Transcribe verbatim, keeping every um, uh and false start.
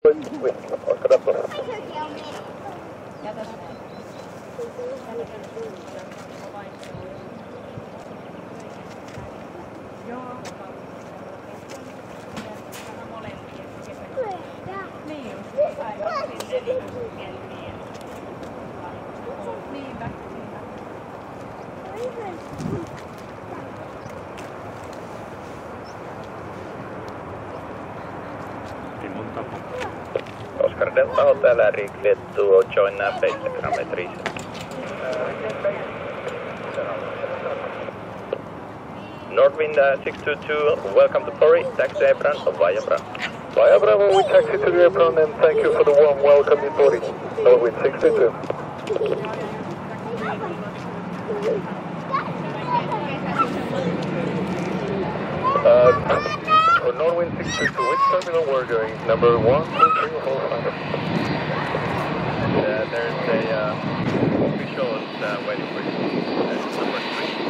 Olisiko tappunut? Oscar Delta Hotel Rick to join uh, base grammetries. Northwind uh, six two two, welcome to Pori, taxi apron via Bravo. Via Bravo, we taxi to the apron and thank you for the warm welcome in Pori. Northwind six two two. Uh, for Northwind six two two, which terminal we're going? Number one, two, three, or four, five? Uh, there's a uh, official uh, waiting for you. That's number three.